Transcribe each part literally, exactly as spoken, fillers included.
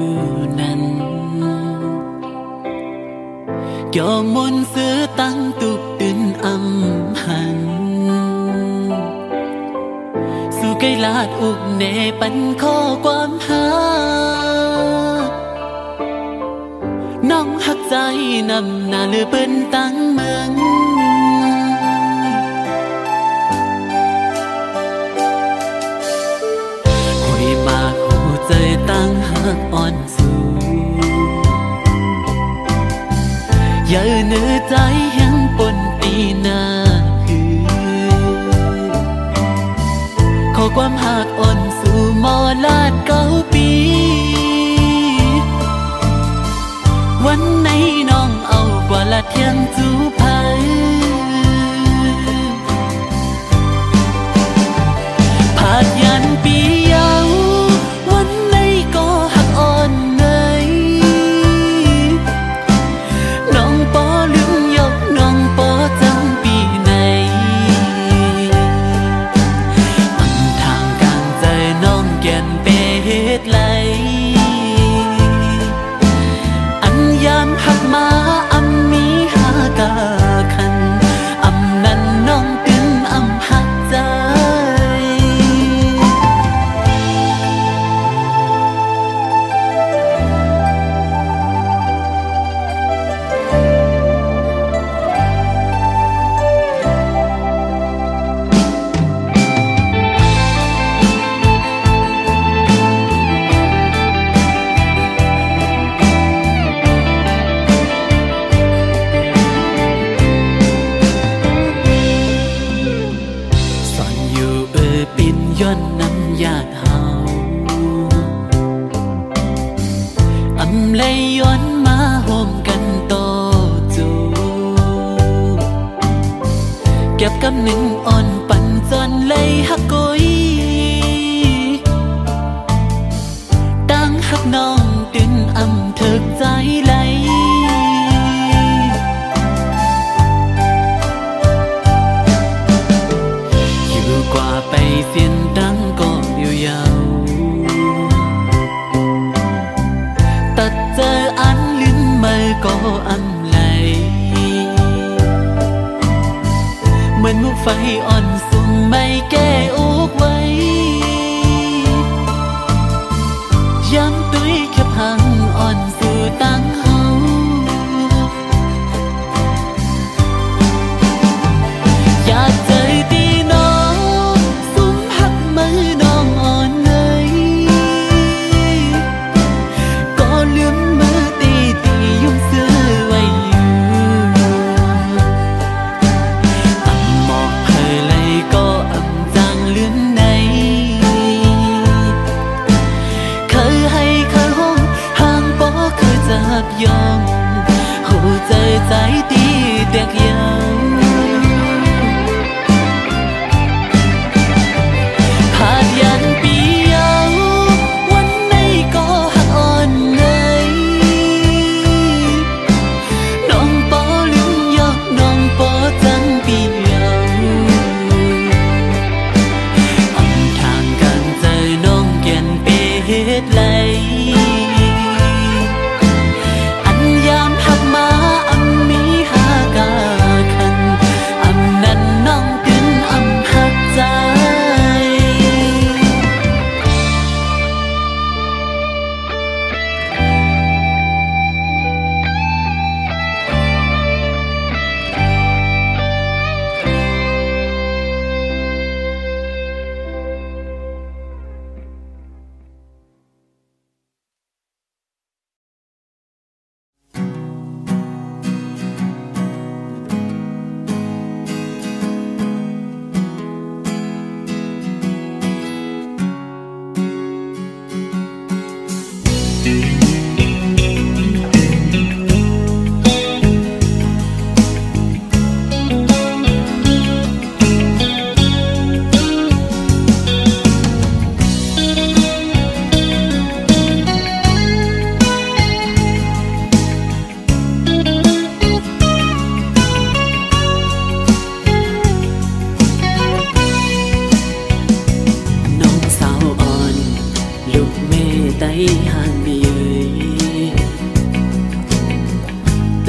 นั้นยอมมนซื้อตั้งตุกตื่นอำหันสู่ไกลลาดอุกเนปันข้อความหาน้องหักใจนำหน้าเลือเปิ้นตั้งเมืองคุยมากหัวใจตั้งหักอ่อนสูอย่าเนื้อใจยังปนปีหน้าคือขอความหักอ่อนสู่มอลาดเก้าปีวันไหนน้องเอากว่าละเทียงจูภัยผาดยันปีเยาวันไหนก็หักอ่อนเงยน้องปอลืมยกน้องปอจำปีไหนอันทางกลางใจน้องแก่นเปเหตุไหลยามหักมาอำมีหากาคันอำนั้นน้องตึงอำหักใจย้อนน้ำยาดเฮาอำเลยย้อนมาโฮมกันโตจูเก็บกำหนึ่งอ่อนปั่นจนเลยหักกุยตั้งหักน้องตื่นอำเถิกใจไหลอยู่กว่าไปเสียนตั้งก็เดียวยาวตัดเจออันลืมมือก็อำไหลเหมือนมุกไฟอ่อนสุ่มไม่แก้อุกไว้ย้ำตุ้ยแค่พังอ่อนสู่ตั้งเฮาอยากเจอตีน้องสุ่มหักมือน้องอ่อนเงยก็ลืมมือตีตียุ่งเสื้อไว้อยู่อำหมอกเพลเลยก็อำจางลืมในเคยให้เคยห้องหา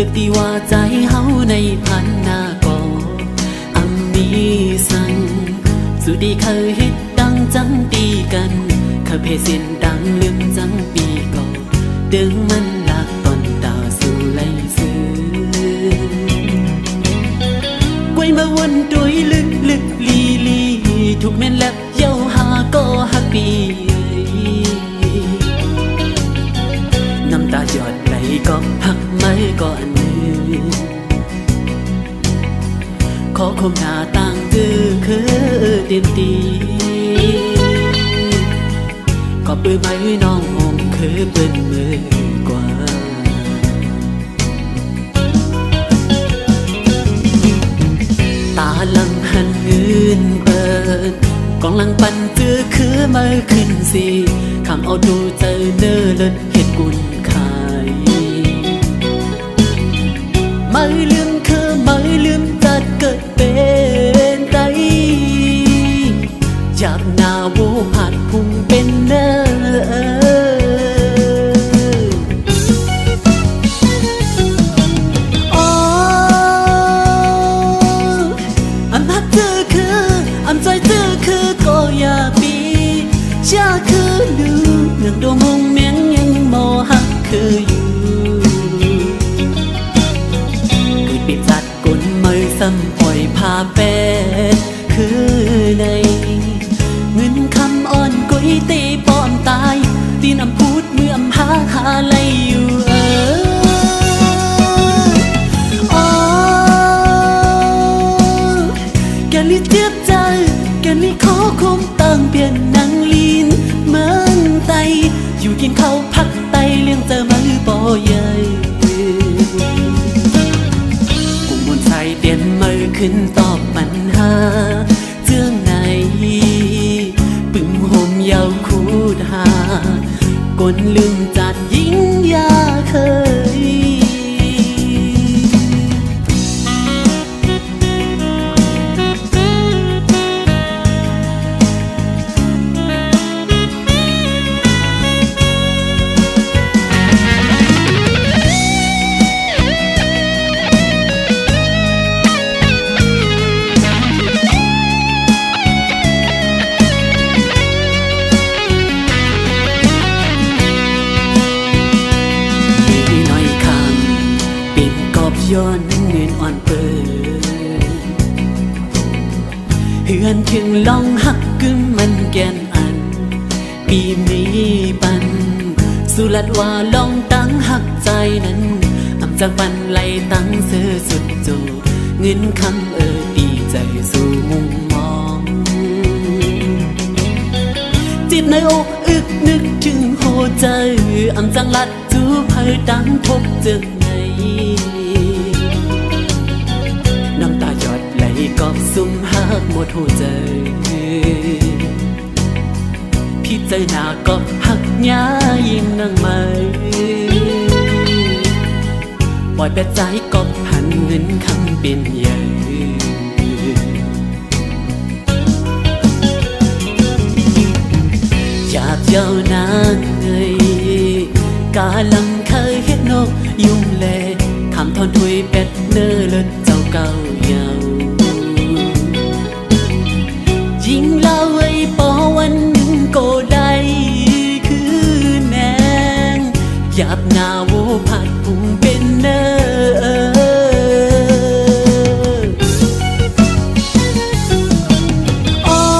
ตึกที่ว่าใจเฮาในพันนาก่ออำมีสั่งสุดีเคยเฮ็ดดังจังตีกันเคยเพเส้นดังลืมจังปีก่อดึงมันลักตอนดาวสู่ไหลซื้อกวยมาวนโดยลึกลึกลีลีทุกแม่นแล้วเย้าหาก็ฮักปีน้ำตาหยดไหลก็พักไม่ก่อนมือขอคมหน้าต่างคือคือเต็มตีก็ปื้อไม้น้องหงคือเปิ้นมือกว่าตาลังหันเงินเปิดกองลังปันเจอคือมาขึ้นสิคำเอาดูเจอเนื้อเลิศเห็ดกุนขายไม่ลืมคือไม่ลืมจัดเกิดเป็นไตจากนาโวผัดพุ่งเป็นเนื้อชาคือดูเรื่องดวงมงแมงยังมอหักคืออยู่คือปิดจัดกุนมือซ้ำปล่อยพาแปดคือในเงินคำอ่อนกุยตีป้อมตายตีนอำพูดเมื่ออำหาหาไหลอยู่เอออ๋อแกลิเจ็บใจแกลิขอคมตั้งเปลี่ยนนังลีนเมืองไตอยู่กินข้าวพักไตเลี้ยงเจอมือบ่ใหญ่กุมบนใส่เตียนมือขึ้นตอบปัญหาเจื้องในปึงห่มเยาคูดหากนลืมจัดยิ่งยาเคยย้อนเงินอ่อนเปิดเฮือนถึงลองหักกึ่มมันแกนอันปีมีปันสุลัดว่าลองตั้งหักใจนั้นอำจากปันไหลตั้งเสือสุดโจเงินคำเออดีใจสู่มุมมองจิตในอกอึกนึกถึงโหใจอำจังลัดจูเพอดังพบเจอน้ำตาหยดไหลกอบซุ่มหักหมดหัวใจพี่ใจหนาก็หักย้ายิ่งนั่งไม่ปล่อยแต่ใจก็หันเงินคำเป็นใหญ่อยากเย้านางเอ่ยกาลังเคยเฮ็ดนกยุ่งเล่ทำทอนถุยเป็ดเนื้อเลิศเจ้าเก่าเยายิ่งเล่าไว้ปอวันหนึ่งก็ได้คือแนงหยาบหน้าโวผัดพุ่งเป็นเนื้ออ๋อ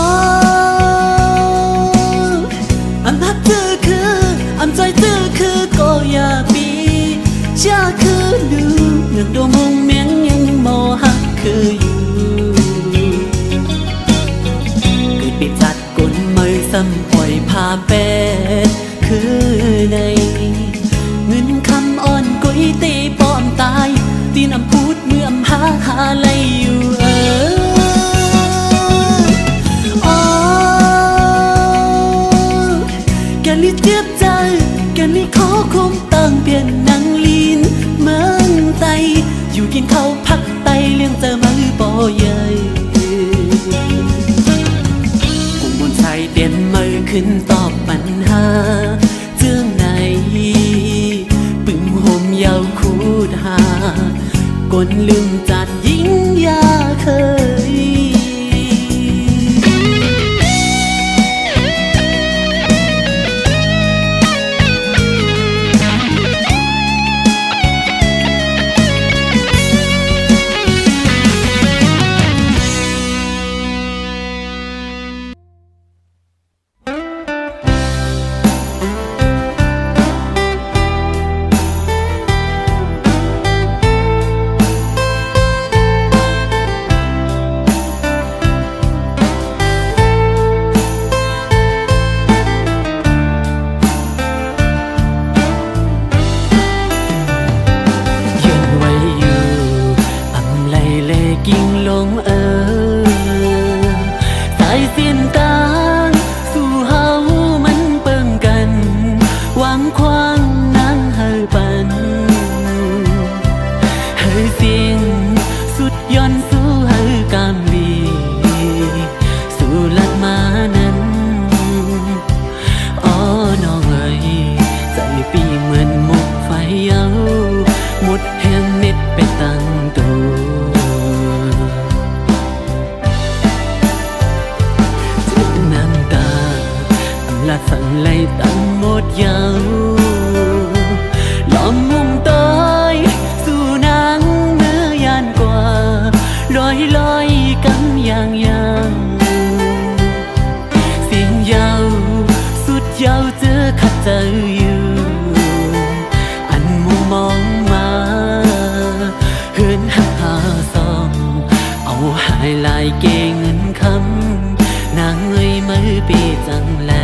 อำพักเธอคืออำใจเธอคือก็อย่าปีชาคือดูเรื่องดวงมงแมงยังมอหักคืออยู่คือปิดจัดกุนมือซ้ำปล่อยพาแปดคือในเงินคำอ่อนกุยตีป้อมตายตีนอำพูดเมื่ออำหาหาไหลอยู่เอออ๋อแกลิเจ็บใจแกลิขอคมตั้งเปลี่ยนนังลีนเมืองไตอยู่กินข้าวพักไตเลี้ยงเจอมือบ่ใหญ่กุมบนใส่เตียนมือขึ้นตอบปัญหาเจื้องในปึงห่มเยาคูดหากลลืมจัดยิ่งยาเคยกิ่งลงเออสายเสียนตางสู่เฮามันเปิงกันหวังควางนางเฮอปันเฮอเสียงสุดย้อนสู่เฮอกามลีสู่ลัดมานั้นอ๋อน้องเอ๋ยใจปีเหมือนหมกไฟเยาหมดแห่งเน็ดไปตั้งตัวละสันไล่ตั้งหมดยาวล้อมมุมต้อยสู่นางเนื้อยานกว่าลอยลอยกำยางยางเสียงยาวสุดยาวเจอขัดใจอยู่อันมุมมองมาเฮือนหักหาซองเอาหายลายเกเงินคำนางเอ้ยมือปีจังไร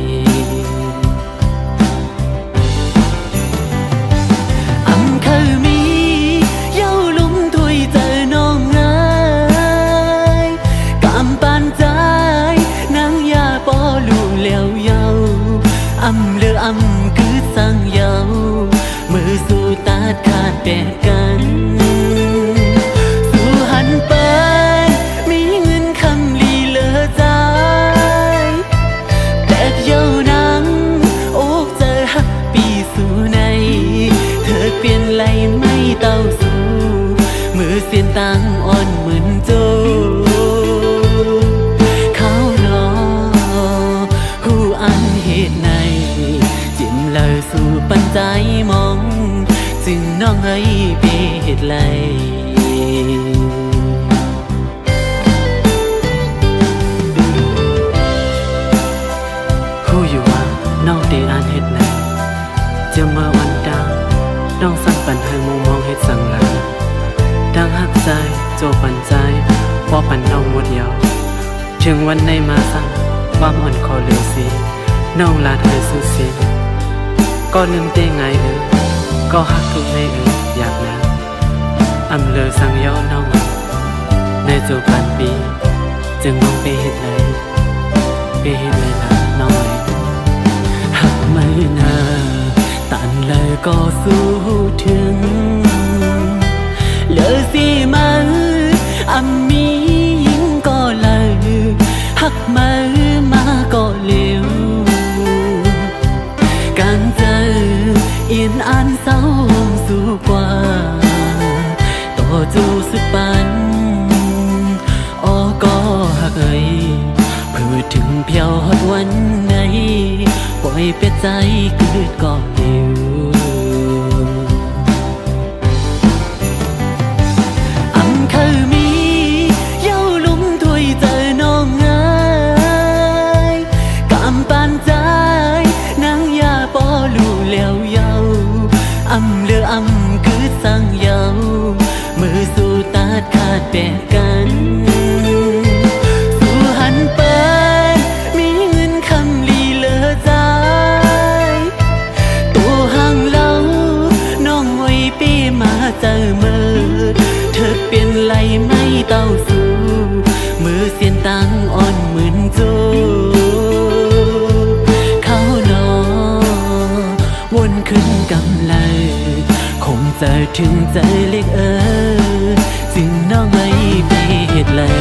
อำเคยมีเย้าลุ่มถวยเจอน้องเอ้ยกำปานใจนางยาปอลู่แล้วเย้าอำเลืออำคือสั่งเย้ามือสู่ตาดขาดแดดกันสู่หันไปมีเงินคำลีเลอใจแต่เย้านางโอกเจอหักปีสู่ในเธอเปลี่ยนไหลไม่เต้าสู่มือเสียนตังอ่อนเหมือนโจเขาหนอหูอันเหตุในจิ้มเลยสู่ปัญใจมองจึงน้องให้เปเหตุไรหูอยู่ว่าน้องเดอ่านเหตุไหนจะมาวันดาวน้องสั่งปันให้มุมมองเหตุสั่งหลังดังหักใจโจปันใจพอปันน้องหมดยาวถึงวันในมาสั่งความอ่อนคอเร็วสีน้องลาเธอสู้สิก็ลืมเต้ไงเออก็หักทุกในเอออยากนะอำเลอสั่งย้อนน้องในโจปันปีจึงมองไปเหตุไรไปเหตุไรนะน้องหักไม่นาตันเลยก็สู้ถึงเลอสิมันอำมียิ่งก็เลยหักมือมาก็เร็วการเจอเอียนอ่านเศร้าสู่กว่าต่อจูสุดปันอ้อก็หักเอ่ยเพื่อถึงเพียวฮอดวันไหนปล่อยเป็ดใจกึดก็เดียวอำเคยมีเย้าลุ่มถวยเจอน้องเอ้ยกำปานใจนางยาปอลู่แล้วเย้าอำเลืออำคือสั่งเย้ามือสู่ตาดขาดแบกกันสู่หันไปมีเงินคำลีเลอใจตัวห่างเล่าน้องไว้ปีมาเจอมือเธอเปลี่ยนไหลไม่เต้าสู่มือเสียนตังอ่อนเหมือนโจเขาหนอวนขึ้นกำไลคงจะถึงใจเล็กเออจึงน้องไม่ไปเหตุไร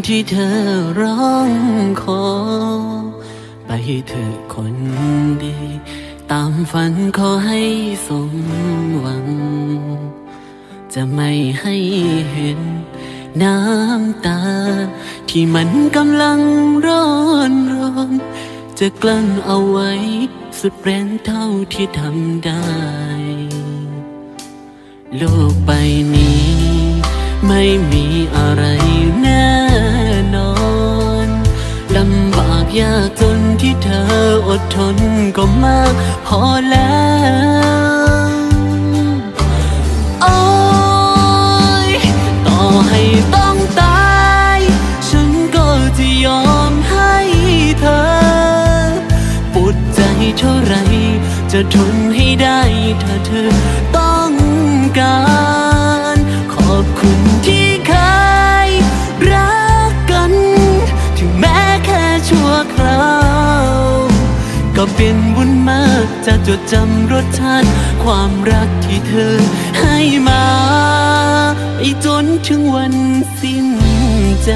ที่เธอร้องขอไปเถอะคนดีตามฝันขอให้สมหวังจะไม่ให้เห็นน้ำตาที่มันกำลังร้อนร้อนจะกลั้นเอาไว้สุดแรงเท่าที่ทำได้โลกใบนี้ไม่มีอะไรแน่นอนลำบากยากจนที่เธออดทนก็มากพอแล้วโอ้ยต่อให้ต้องตายฉันก็จะยอมให้เธอปวดใจเท่าไรจะทนให้ได้ถ้าเธอต้องการขอบคุณที่เคยรักกันถึงแม้แค่ชั่วคราวก็เป็นบุญมากจะจดจำรสชาติความรักที่เธอให้มาไปจนถึงวันสิ้นใจ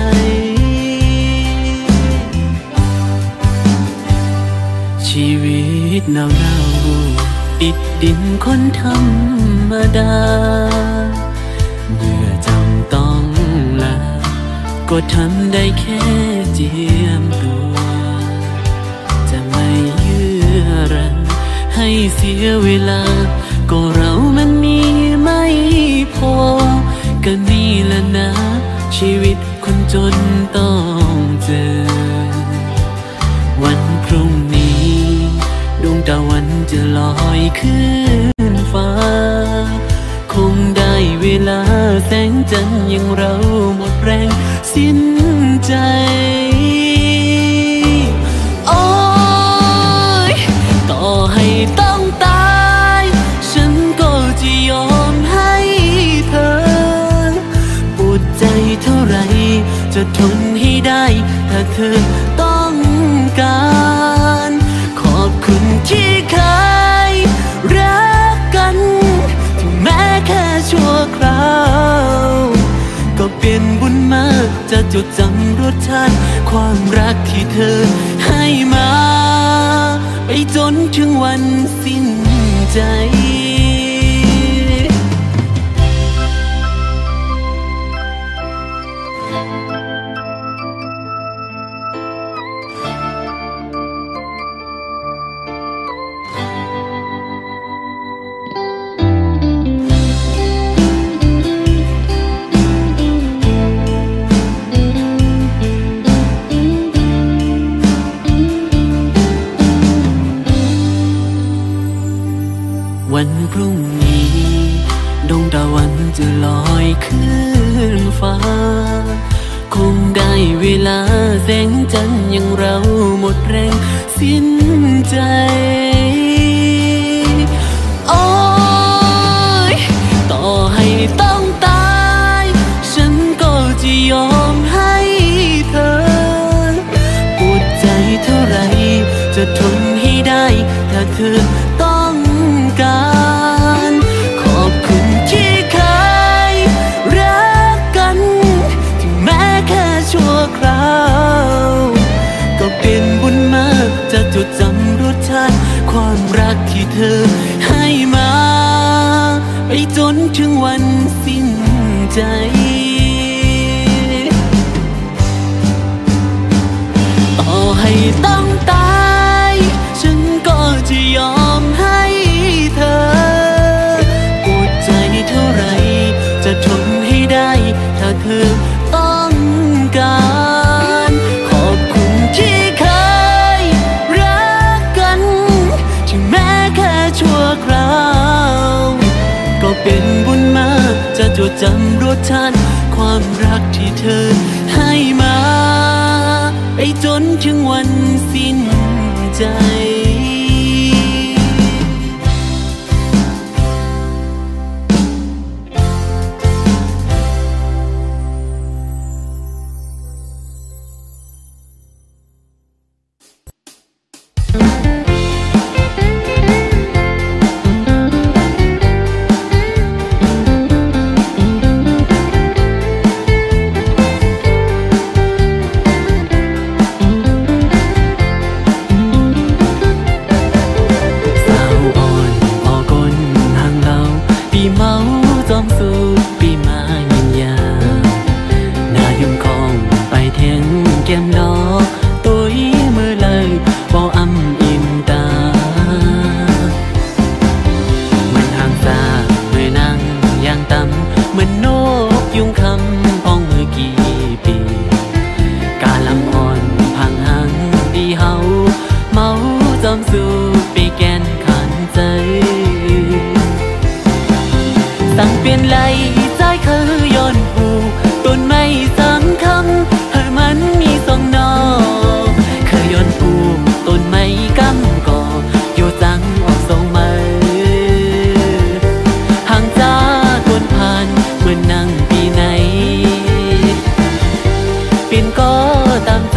ชีวิตเน่าๆติดดินคนธรรมดาเมื่อจำต้องลาก็ทำได้แค่เจียมตัวจะไม่เยื่อรังให้เสียเวลาก็เรามันมีไม่พอก็นี่แหละนะชีวิตคนจนต้องเจอวันพรุ่งนี้ดวงตะวันจะลอยขึ้นฟ้าคงได้เวลาแสงจันทร์ยังเราหมดแรงสิ้นใจโอ้ยต่อให้ต้องตายฉันก็จะยอมให้เธอปวดใจเท่าไรจะทนให้ได้ถ้าเธอต้องการขอบคุณที่เคยรักกันถึงแม้แค่ชั่วคราวก็เป็นบุญมากจะจดจำรสชาติความรักที่เธอให้มาไปจนถึงวันสิ้นใจวันพรุ่งนี้ดวงตะวันจะลอยขึ้นฟ้าคงได้เวลาแสงจันทร์ยังเราหมดแรงสิ้นใจโอ้ยต่อให้ต้องตายฉันก็จะยอมให้เธอปวดใจเท่าไรจะทนให้ได้ถ้าเธอต้องการขอบคุณที่เคยรักกันถึงแม้แค่ชั่วคราวก็เป็นบุญมากจะจดจำรสชาติความรักที่เธอให้มาไปจนถึงวันสิ้นใจต่อให้ต้องตายฉันก็จะยอมให้เธอปวดใจเท่าไรจะทนให้ได้ถ้าเธอต้องการขอบคุณที่เคยรักกันถึงแม้แค่ชั่วคราวก็เป็นบุญมากจะจดจำรสชาติความรักที่เธอให้มาไปจนถึงวันสิ้นใจ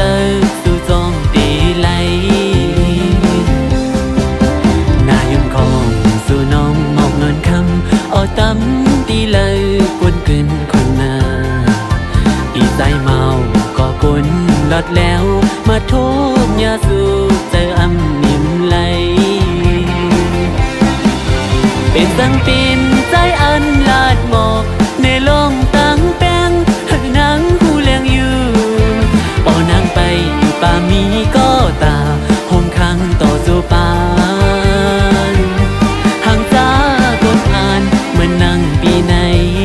tơ su giông đi lấy naยังคงสู่น้องมองนอนคำเอาตำตีเลยกวนขึ้นคนนาอีใจเมาก็กวนลดแล้วมาทุบยาสูบเจออำนิ่มไหลเป็นสังปีนใจอันลาดหมอกในลงตั้งแป้งให้นางหูเลี้ยงอยู่ปอนางไปอยู่ป่ามีก็ตาห่มขังต่อสู่ป่าห่างจากคนอ่านเหมือนนั่งปีไหน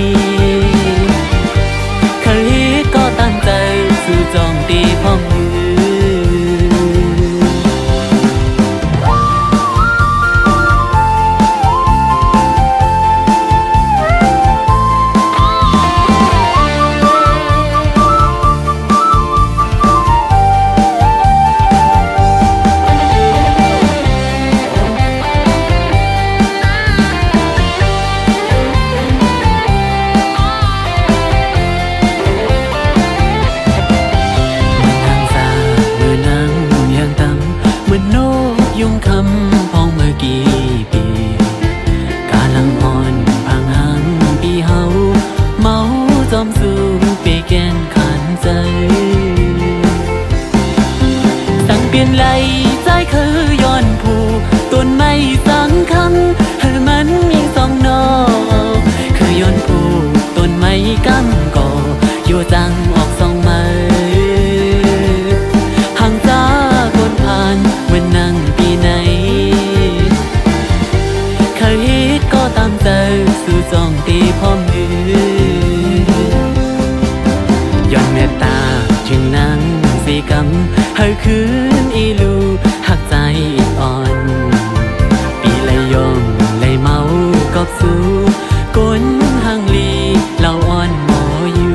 เคยก็ตั้งใจสู่จองตีพ่อมือยุ่งคำพองเมื่อกี่ปีกาลังอ่อนพังหังปีเฮาเมาจอมสูงไปแกนขันใจสั่งเปลี่ยนไหลใจคือย้อนผู้ต้นไม้สังคำให้มันมีสองนอคือย้อนผู้ต้นไม้กำก่ออยู่จังออกสองไม้ห่างจากคนผ่านเหมือนนั่งปีไหนเคยก็ตามใจสู่จองตีพ่อมือยอมเมตตาจึงนั่งสีกำให้คืนอีลูหักใจอ่อนปีเลยยอมเลยเมากอบสู้ก้นห่างลีเล่าอ่อนหมออยู่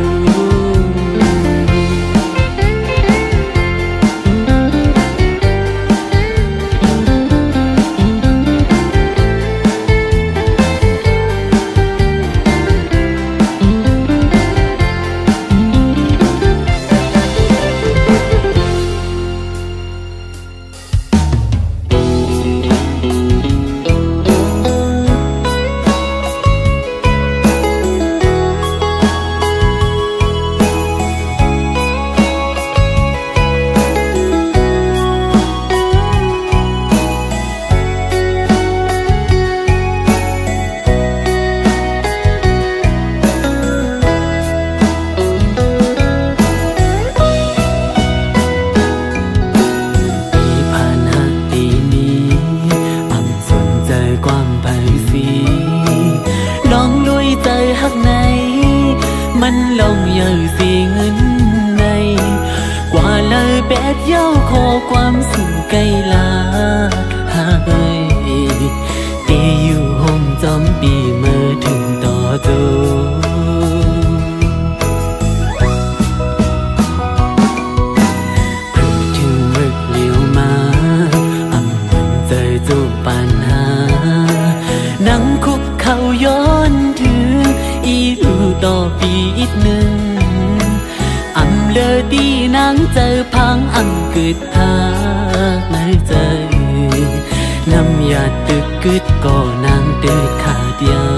มันลงเยอะสีเงินในกว่าเลยแปดเย้าขอความสุขไกลลาหาเอ้ยตีอยู่ห้องจอมปีเมื่อถึงต่อจูเพื่อถึงมึกเลี้ยวมาอำมันเจอจูปัญหานั่งคุกเขาย้อนถึงอีลูต่อปีอีกหนึ่งอำเลอตีนางเจอพังอำกึดทากไม่เจอน้ำยาตึกกึดก็นางเดิดขาเดียว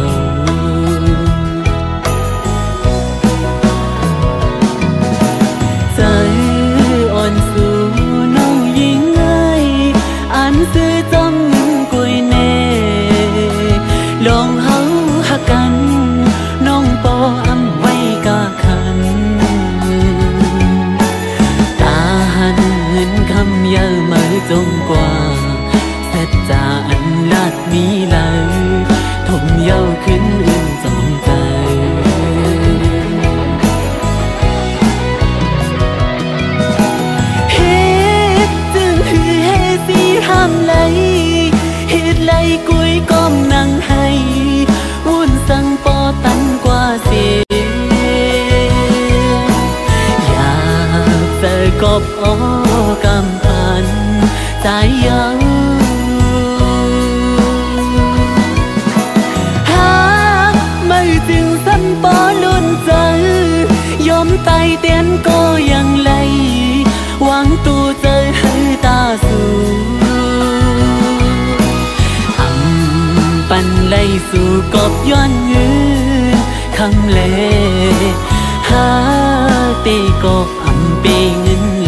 ใจอ่อนสู่น้องยิงไงอันซื้อจอมกุยเน่ลองเฮาหักกันน้องปออำไว้กะคันตาหันเงินคำเยอะมาจงกว่าเสร็จจาอันลาดมีเลยทมเย้าขึ้นอื่นจงใจเฮ็ดจึงหือเฮสีห้ามไหลเฮ็ดไหลกุยก้มนั่งให้วุ่นสั่งปอตันกว่าเสียอยากเจอกบอ้อกำพันใจยังหากไม่จึงสันปอลุ่นใจยอมไตเตียนก็ยังไหลหวังงตูเจอให้ตาสู่อำปันไลสู่กบย้อนยืนคำเลหาเตกบอำเปเงินไหล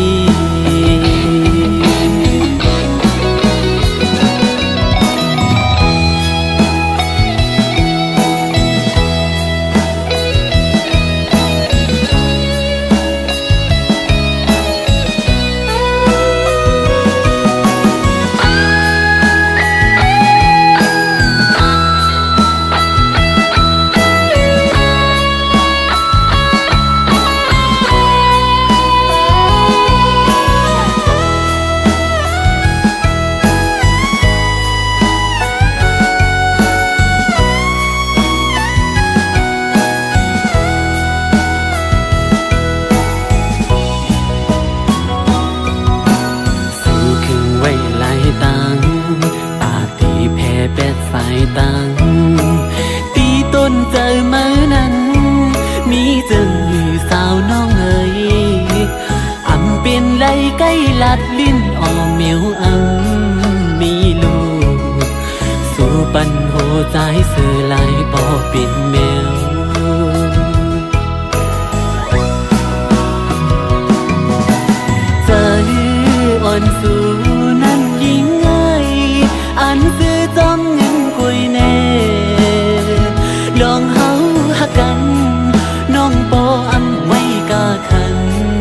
ตังตีต้นเจอเมื่อนั้นมีจึงหือสาวน้องเอ๋ยอำเป็นไรใกล้ลัดลิ้นออมเหมียวอำมีลูกสู่ปันโหใจเสือไหลปอเป็นแมวเจออ่อนสู่นั้นยิ่งเอ้ยอันซื้อจอมเงินกุยแน่ลองเฮาหักกันน้องปออำไว้กาคัน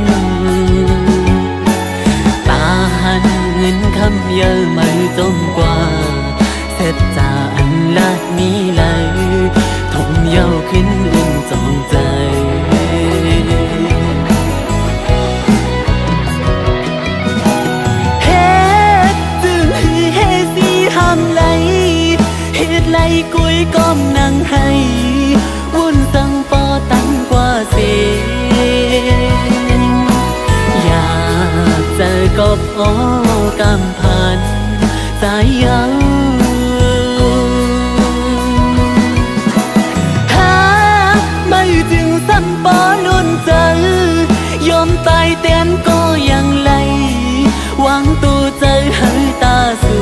ตาหันเงินคำเยอะไม่จมกว่าเสร็จจาอันลาดมีไหลทมเย้าขึ้นอุ่นจองใจไหลกุยก้มนั่งให้วุ่นสังปอตั้งกว่าเสียงอยากเจอกบโอกำพันใจเย้าหาไม่จึงสังปอลุ่นเจอยอมตายเตียนก็ยังไหลหวังตูเจอให้ตาสู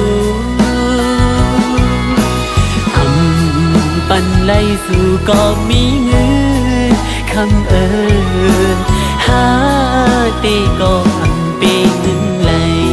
ปันไลสู่ก็มีเงินคำเอิญหาเตก็อำเปเงินไหล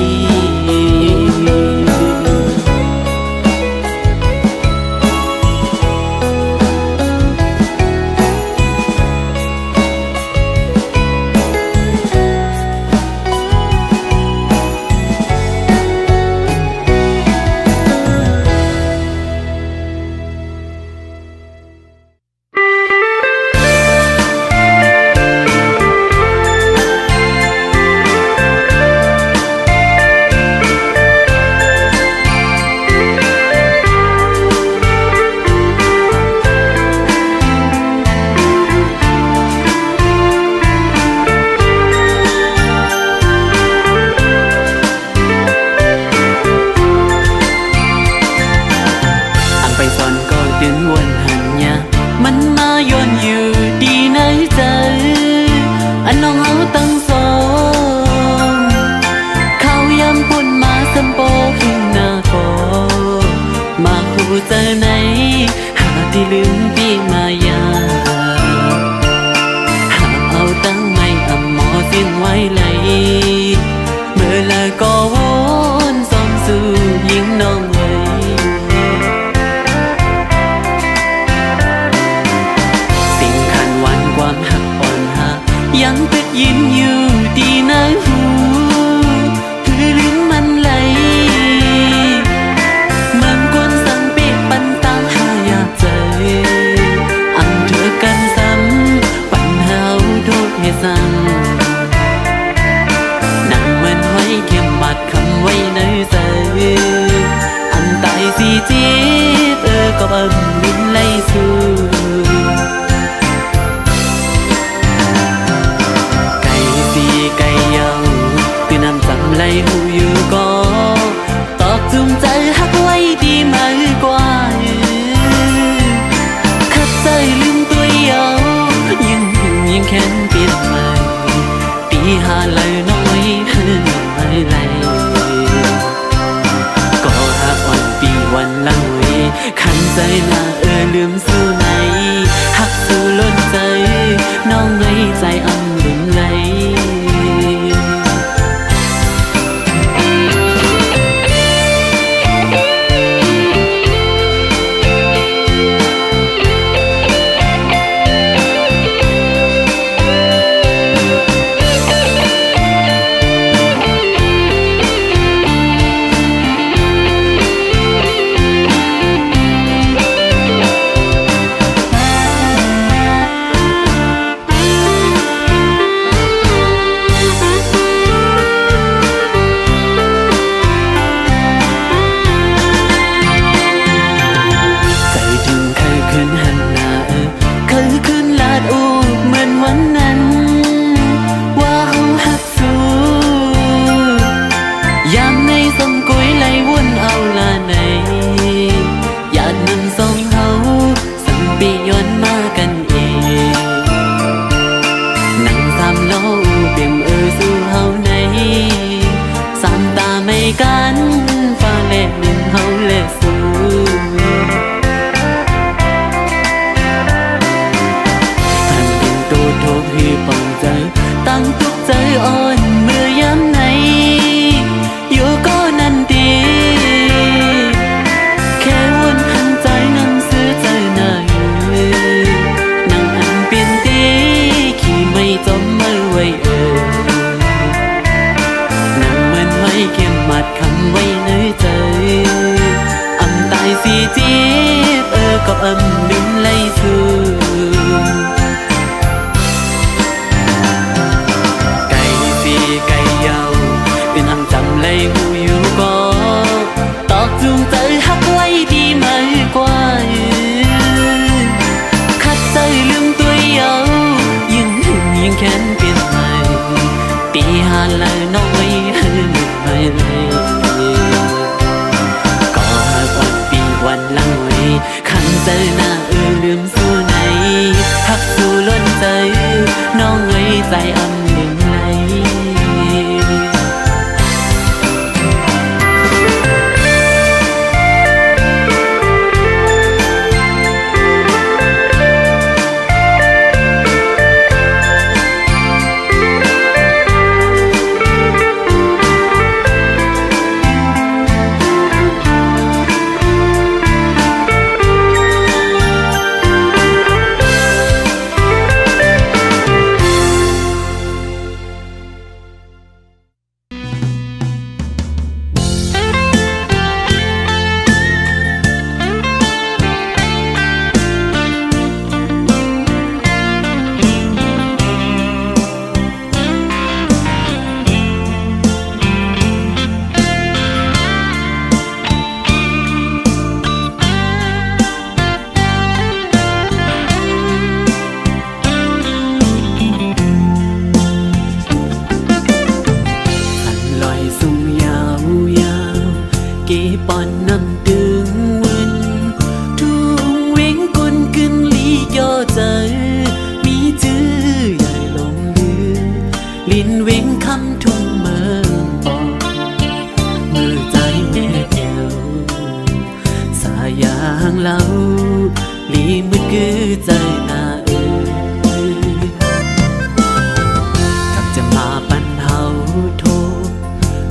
เจอไหนหาที่ลืมพี่มายาหาเอาตั้งไม่อำหมอสิ้นไว้เลยเมื่อละก็วนสมสู่ยิงน้องเลยสิ่งขันวันความหักอ่อนหายังติดยิ้มอยู่ดีนะหูคือลืมมันเลยนั่งเหมือนห้อยเข็มบาดคำไว้ในใจอันตายสิจีบเออก็บังลิ้นไล่สู่ไก่สีไก่เยาตื่นน้ำจำไล่หูอยู่ก็ตอกจุ่มใจหักไว้ดีมากกว่าขัดใจลืมตัวเยายิ่งยิ่งแค้นปิดมาหาเลยน้อย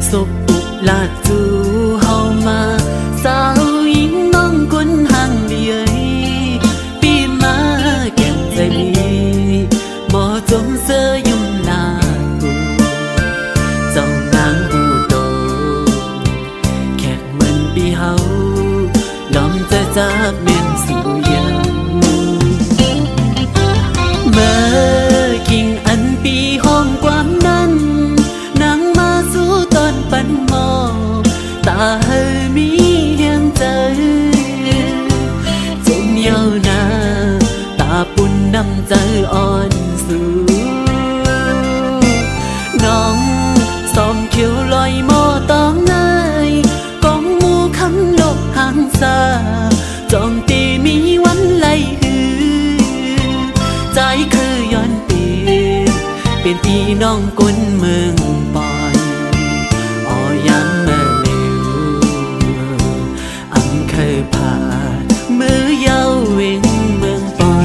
ศพปุกลาจูเฮามาสาวหญิงน้องคนห่างเลียปีมาแก้มใจมีหมอจมเสยยุ่มลาตูเจ้านางหูโตแขกเหมือนปีเฮาล้อมจะจากเม่นสู่ยังเมื่อกิ่งอันปีห้องความนั้นนางมาสู่ตอนปันหมอตาเฮมีเฮียงใจจมเย้านาตาปุ่นน้ำใจอ่อนสู่น้องซ้อมเขียวลอยมอตองง่ายกองมูคำลบหางซาจองตีมีวันไหลหือใจคือย้อนเปลี่ยนเป็นพี่น้องคนเมืองปอนอ๋อยังเมื่อเร็วอันเคยผ่านมือเย้าเวงเมืองปอน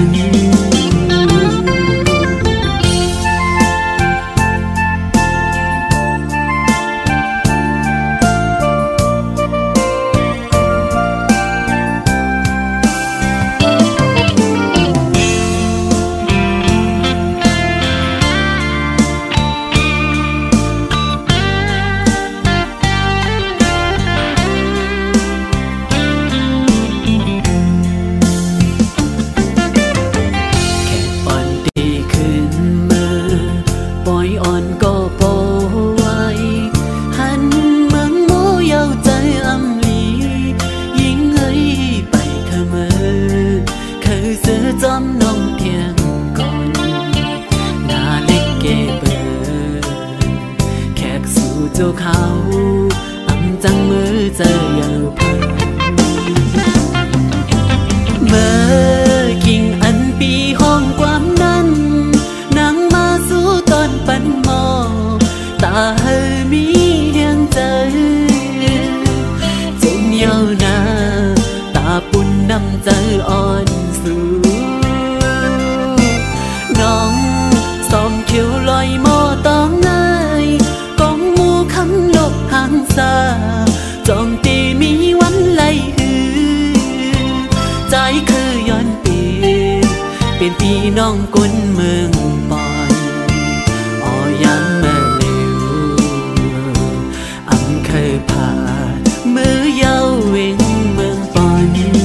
เจ้าเขาอำจังมือเจอเยาเพิ่มเมื่อกิ่งอันปีห้องความนั้นนางมาสู่ตอนปันหมอตาเฮมีเฮียงใจจมเย้านาตาปุ่นน้ำใจอ่อนสู่น้องซ้อมเขียวลอยมอตองง่ายคำลบหางซาจองตีมีวันไหลหือใจคือย้อนเปลี่ยนเป็นพี่น้องคนเมืองปอนอ๋อยังเมื่อเร็วอันเคยผ่านมือเย้าเวงเมืองปอน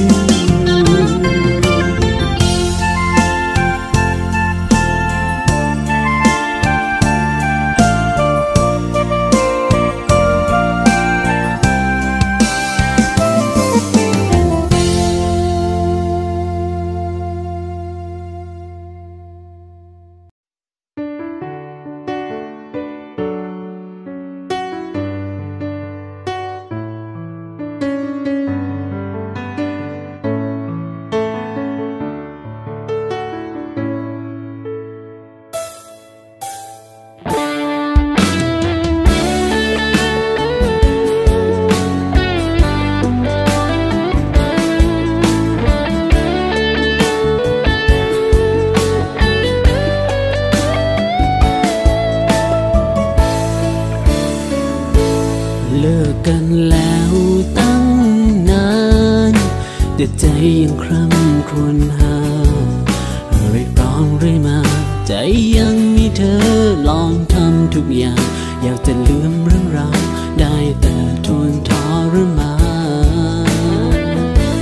เลิกกันแล้วตั้งนานแต่ใจยังคร่ำครวญหาเรียกร้องเรื่อยมาใจยังมีเธอลองทำทุกอย่างอยากจะลืมเรื่องราวได้แต่ทนทรมาน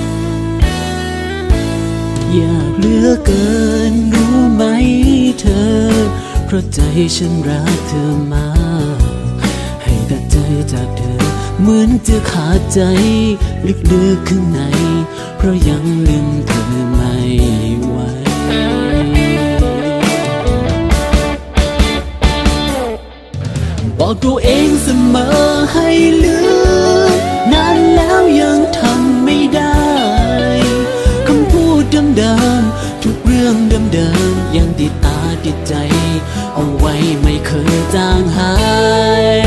อยากเหลือเกินรู้ไหมเธอเพราะใจฉันรักเธอมากให้แต่ใจจากเธอเหมือนจะขาดใจลึกๆข้างในเพราะยังลืมเธอไม่ไหวบอกตัวเองเสมอให้ลืมนานแล้วยังทำไม่ได้คำพูดเดิมๆทุกเรื่องเดิมๆยังติดตาติดใจเอาไว้ไม่เคยจางหาย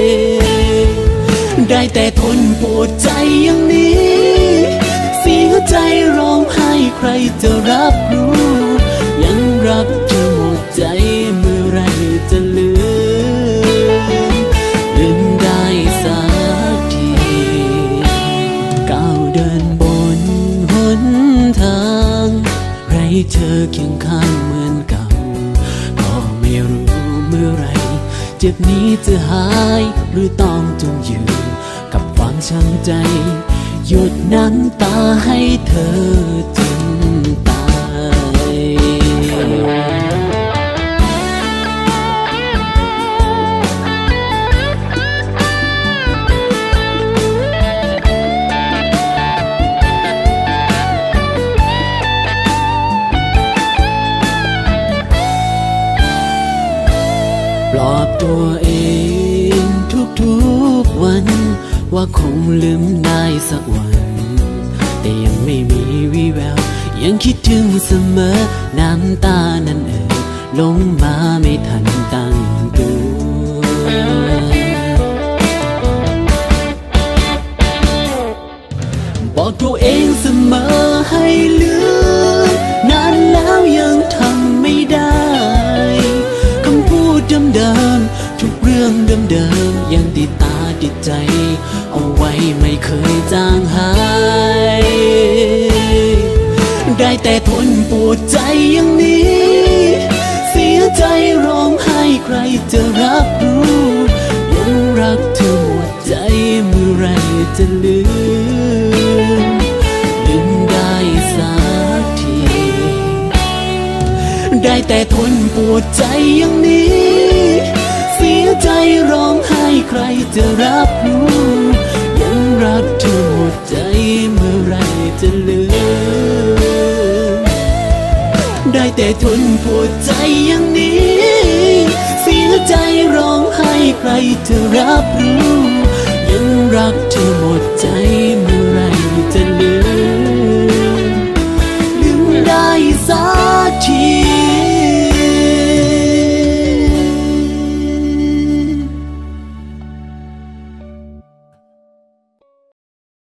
ได้แต่ทนปวดใจอย่างนี้เสียใจร้องไห้ใครจะรับรู้ยังรักเธอหมดใจเมื่อไรจะลืมลืมได้เดินบนหนทางไรเธอเคียงข้างเหมือนเก่าก็ไม่รู้เมื่อไรเจ็บนี้จะหายหรือต้องจมอยู่กับความช้ำใจหยุดน้ำตาให้เธอจนตายปลอบตัวเองทุกๆวันว่าคงลืมได้สักวันแต่ยังไม่มีวี่แววยังคิดถึงเสมอน้ำตานั้นเอ่ยลงมาไม่ทันตั้งตัวบอกตัวเองเสมอให้ลืมนานแล้วยังทำไม่ได้คำพูดเดิมๆทุกเรื่องเดิมๆยังติดตาติดใจเอาไว้ไม่เคยจางหายได้แต่ทนปวดใจอย่างนี้เสียใจร้องไห้ใครจะรับรู้ยังรักเธอหมดใจเมื่อไรจะลืมลืมได้สักทีได้แต่ทนปวดใจอย่างนี้เสียใจร้องไห้ใครจะรับรู้ยังรักเธอหมดใจเมื่อไรจะลืมได้แต่ทนปวดใจอย่างนี้เสียใจร้องไห้ใครจะรับรู้ยังรักเธอหมดใจเมื่อไรจะลืมลืมได้